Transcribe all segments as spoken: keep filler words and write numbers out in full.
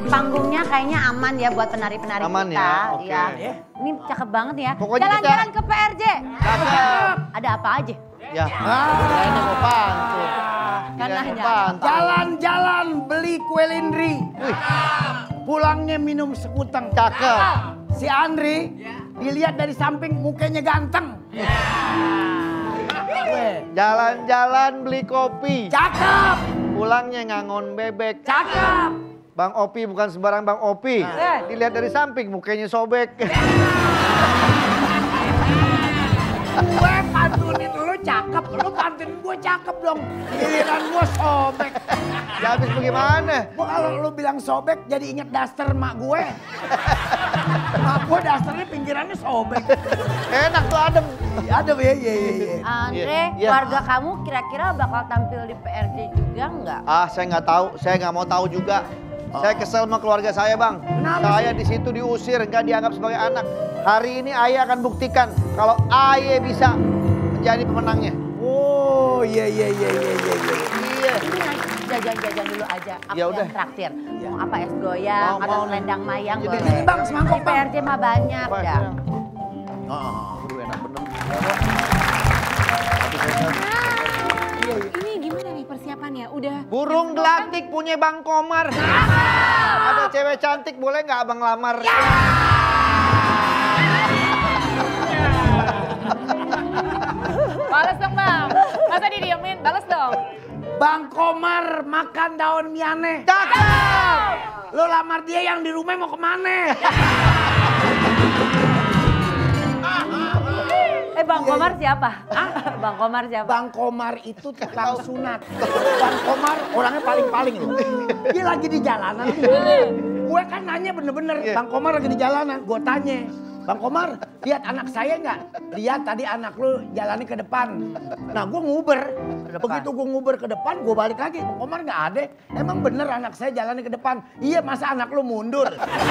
panggungnya kayaknya aman ya buat penari-penari kita. Aman ya, oke. Ya. Ini cakep banget ya. Pokoknya Jalan-jalan kita- ke P R J. Cakep. Ada apa aja? Ya, ini mau pantun. Karena Ini mau hanya- pantun. Jalan-jalan beli kue lindri. Wih, Pulangnya minum sekuteng. cakep. Si Andri dilihat dari samping mukanya ganteng. Weh, Jalan-jalan beli kopi. cakep, Pulangnya ngangon bebek. cakep. Bang Opi bukan sembarang Bang Opi. Dilihat dari samping mukanya sobek. Gue pantunin lu cakep, lu pantunin gue cakep dong. Giliran gue sobek. Ya habis bagaimana? Gue kalau lu bilang sobek jadi inget daster mak gue. Mak gue dasternya pinggirannya sobek. Enak tuh adem. Iya ada ya, iya iya iya. Andre, Iya. keluarga kamu kira-kira bakal tampil di P R J juga nggak? Ah, saya nggak tahu, saya nggak mau tahu juga. Saya kesel sama keluarga saya, Bang. Kenapa Saya di situ diusir, nggak dianggap sebagai anak. Hari ini Ayah akan buktikan kalau Ayah bisa menjadi pemenangnya. Oh iya iya iya iya iya. iya. Iya. Ini jajan-jajan dulu aja, aku Ya udah. yang traktir. Mau apa es goyang Mau, atau mau nih. selendang mayang Jadi boleh. gini, Bang, semangkok, Di P Bang. R J mah banyak Apa, dah. sayang? Oh. Aduh, enak bener. Ini gimana nih persiapannya? Udah Burung gelatik punya Bang Komar. Ada cewek cantik, boleh nggak abang lamar? balas dong bang. Masa didiemin? Balas dong. Bang Komar makan daun miane. Cakep! Lo lamar dia yang di rumah mau kemana? Eh Bang Komar siapa? Bang Komar siapa? Bang Komar itu tukang sunat. Bang Komar orangnya paling-paling loh. Dia lagi di jalanan. Gue kan nanya bener-bener, Iya. Bang Komar lagi di jalanan. Gue tanya, Bang Komar lihat anak saya nggak? Lihat tadi anak lu jalannya ke depan. Nah gue nguber. depan. Begitu gue nguber ke depan, gue balik lagi. Bang Komar nggak ada. Emang bener anak saya jalannya ke depan. Iya masa anak lu mundur?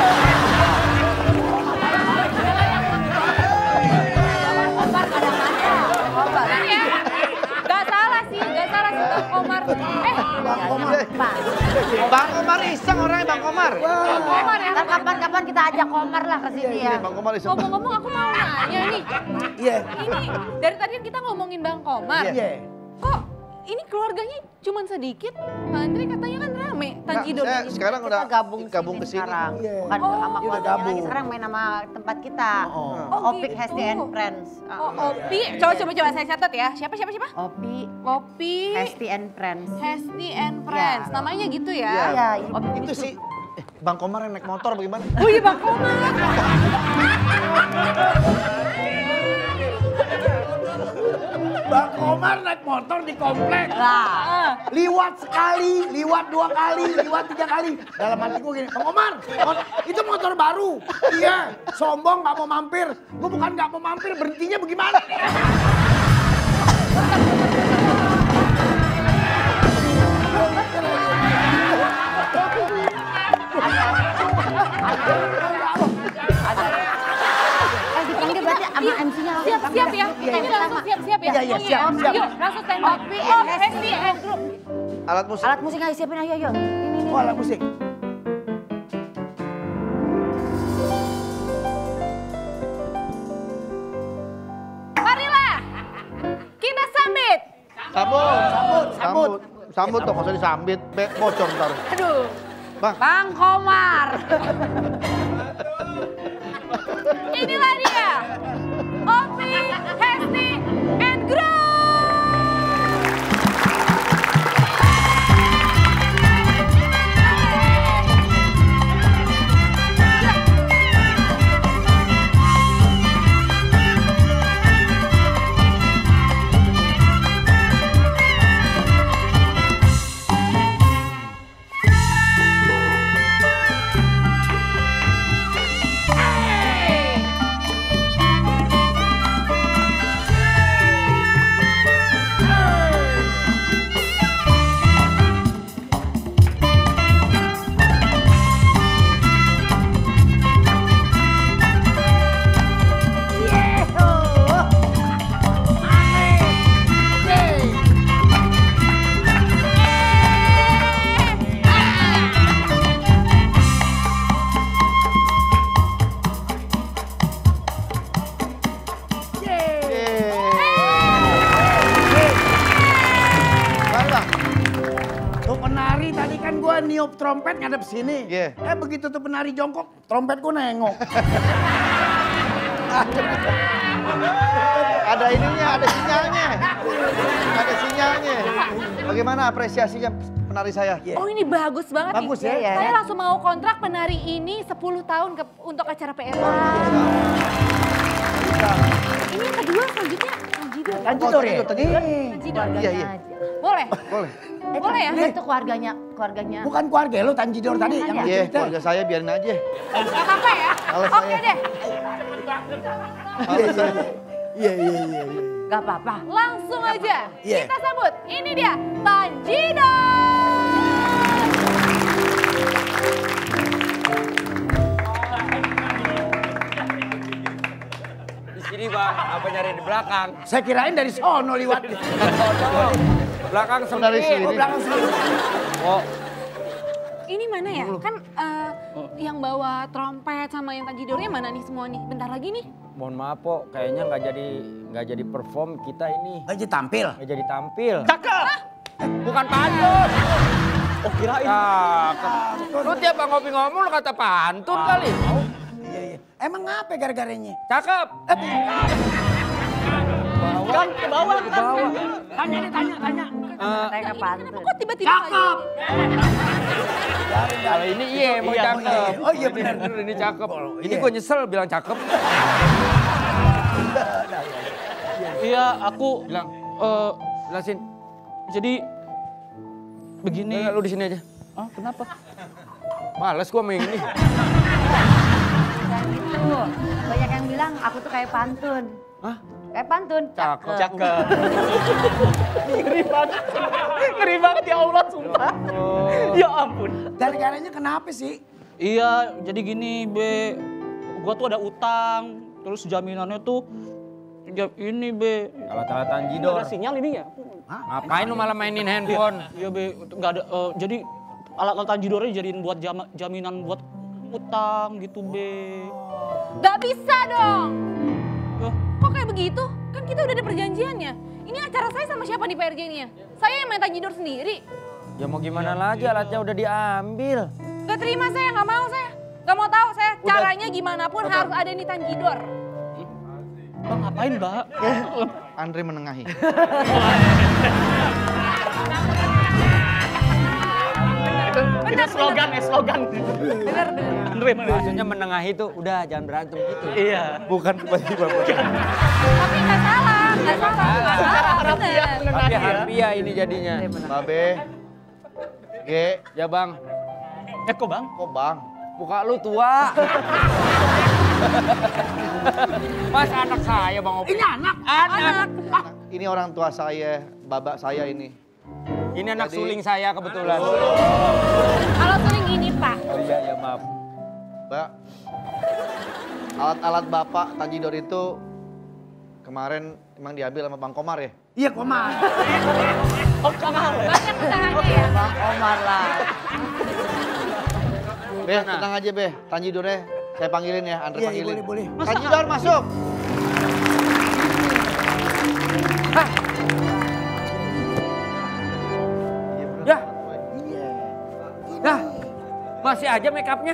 Komar kadang-kadang. Komar. Ya. Gak salah sih, gak salah sih Bang Komar. Eh, Bang Komar. Bang Komar iseng orangnya Bang Komar. Bang Komar ya. Ntar kapan-kapan kita ajak Komar lah ke sini ya. Bang Komar iseng. Ngomong-ngomong aku mau nanya nih. Iya. Ini dari tadi kan kita ngomongin Bang Komar. Iya. Kok ini keluarganya cuma sedikit? Pak Andre katanya kan rame. Tanjido Nah, saya sekarang Kita udah gabung, gabung sini ke sini. sekarang. Iya. Bukan Oh, sama udah keluarganya gabung. lagi, sekarang main sama tempat kita. Oh. Oh, Opik gitu. Hesti and Friends. Oh, Opi. Coba coba coba saya catat ya. Siapa siapa siapa? Opi Opi. Hesti and Friends. Hesti and Friends. Ya. Namanya gitu ya. Iya, Opi Itu sih eh, Bang Komar yang naik motor bagaimana? Oh iya Bang Komar. Bang Komar naik motor di komplek. Lah. Liwat sekali, liwat dua kali, liwat tiga kali. Dalam hati gue gini, Bang Komar, mot- itu motor baru. Iya, sombong gak mau mampir. Gue bukan gak mau mampir, berhentinya bagaimana? Eh dipanggil berarti sama M C-nya langsung. Siap siap ya. Iya, Ini iya. langsung siap siap ya. Iya, iya, Oh, siap, siap. Yuk langsung stand by. Opi Oh and Hesti and Group. Alat musik. Alat musik ayo siapin ayo ayo. Ini ini. Oh, alat musik. Marilah. Kita sambit. Sambut. Sambut, Sambut. Sambut dong, nggak usah disambit. Be- Bocor ntar. Aduh. Bang. Bang Komar. Inilah dia. Opi, Hesti, and Group. niup trompet ngadep sini. Iya. Eh begitu tuh penari jongkok, trompetku nengok. Ada ininya, ada sinyalnya. Ada sinyalnya. Bagaimana apresiasinya penari saya? Iya. Oh ini bagus banget Bagus nih. ya? Saya langsung mau kontrak penari ini sepuluh tahun ke, untuk acara P R J. Ini yang kedua selanjutnya Tanjidor. Tanjidor ya? Tanjidor. Tanjidor. Iya, iya. Boleh? Boleh. Eh, Boleh ya? Itu keluarganya, keluarganya. Bukan keluarga lo Tanjidor tadi Bukan yang ya? lu Iya, cerita. keluarga saya biarin aja. Gak apa-apa ya? Kalau Oke saya- deh. Iya, iya, iya, iya, iya, iya. Gak apa-apa. Langsung aja Iya. kita sambut. Ini dia Tanjidor. Di sini bang, apa nyari di belakang? Saya kirain dari sono liwat. Belakang Penari sempit. sini. Oh belakang sini. Oh, Ini mana ya? Kan eh, yang bawa trompet sama yang Tanjidornya mana nih semua nih? Bentar lagi nih. mohon maaf po, kayaknya nggak jadi nggak jadi perform kita ini, Aja tampil. nggak jadi tampil. Cakep. Bukan pantun. Oh kirain. Cakep. Lu tiap ngopi ngomong lu kata pantun kali. Iya, iya. Emang ngapa gara-garanya? Cakep. Kan ke bawah ke bawah. Tanya deh, tanya, tanya. Eh, Saya Kenapa pantun. kok tiba-tiba Cakep. kalau ini iya mau Iya, cakep. oh iya. Oh iya, benar. Ini, ini cakep. Ini Iya. gue nyesel bilang cakep. Iya, aku Bilang, eh jelasin. jadi begini. Enggak, lu di sini aja. Ah, kenapa? Males gua main ini. Dan itu banyak yang bilang aku tuh kayak pantun. Hah? Kayak pantun. Cakep. Cakep. Ngeri banget. Ngeri banget ya Allah, sumpah. Ya ampun. Gara-garanya kenapa sih? Iya, jadi gini, Be. Gua tuh ada utang, terus jaminannya tuh ya ini, Be. Alat-alat Tanjidor. Ada sinyal ini ya? Ngapain lu malah mainin handphone? Iya, Be. Enggak ada eh, jadi alat-alat Tanjidornya jadiin buat jama- jaminan buat utang gitu, Be. Gak bisa dong. Loh, Kok kayak begitu? Kan kita udah ada perjanjiannya. Ini acara saya sama siapa di P R J-nya? Saya yang main Tanjidor sendiri. Ya mau gimana lagi, alatnya udah diambil. Gak terima saya, gak mau saya. Gak mau tahu saya. Udah. Caranya gimana pun harus ada nih Tanjidor. Bang, ngapain, Mbak? Andre menengahi. Ini slogan ya, slogan. Bener, bener. Andre mana? Maksudnya menengahi tuh, udah jangan berantem gitu. Iya. Bukan tiba-tiba. Tapi gak salah, gak salah, gak salah. Bener. Tapi harfiah ini jadinya. Babe. G. Ya bang, Eh, kok, Bang? Kok bang? muka lu tua. Mas anak saya bang Opi. Ini anak. Anak. Ini orang tua saya, babak saya ini. Ini anak Jadi- suling saya kebetulan. Kalau sering ini Pak. Oh iya, ya maaf. Mbak, alat-alat bapak Tanjidor itu kemarin emang diambil sama Bang Komar ya? Iya, Komar. Oh, Komar. Banyak usahanya ya. Bang Omar lah. Beh, tenang aja Beh, Tanjidornya saya panggilin ya, Andre Iya, iya, panggilin. boleh, boleh. Tanjidor masuk! Hah? Ya, Iya. dah. Masih aja make upnya.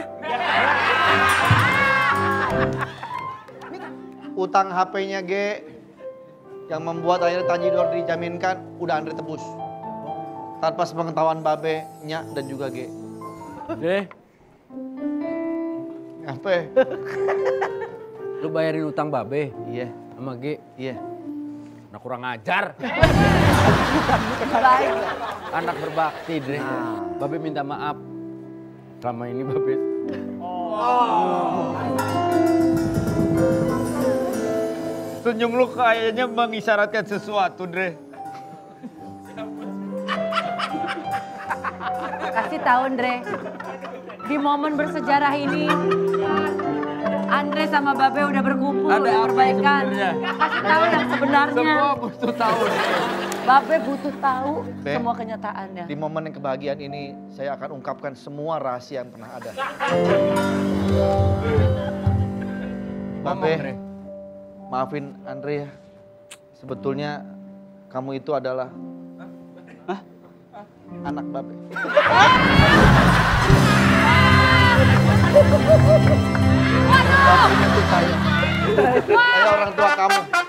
Utang H P-nya G yang membuat akhirnya Tanjidor dijaminkan udah Andre tebus. Tanpa sepengetahuan Babe, Nya dan juga G. Deh, Apa? lu bayarin utang babe Iya, sama G. iya. Nah kurang ajar. Baik. Anak berbakti, Dre. Babe minta maaf. Selama ini Babe. Senyum lu kayaknya mengisyaratkan sesuatu, Dre. Kasih tahu Andre. Di momen bersejarah ini, Andre sama Babe udah berkumpul, Ada udah apa perbaikan. sebenarnya? Kasih tahu yang sebenarnya. Semua butuh tahu, Dre. Babe butuh tahu Be. semua kenyataannya. Di momen yang kebahagiaan ini, saya akan ungkapkan semua rahasia yang pernah ada. Ngomong, Babe, Dre. maafin Andre ya. Sebetulnya kamu itu adalah anak Babe. Saya orang tua kamu.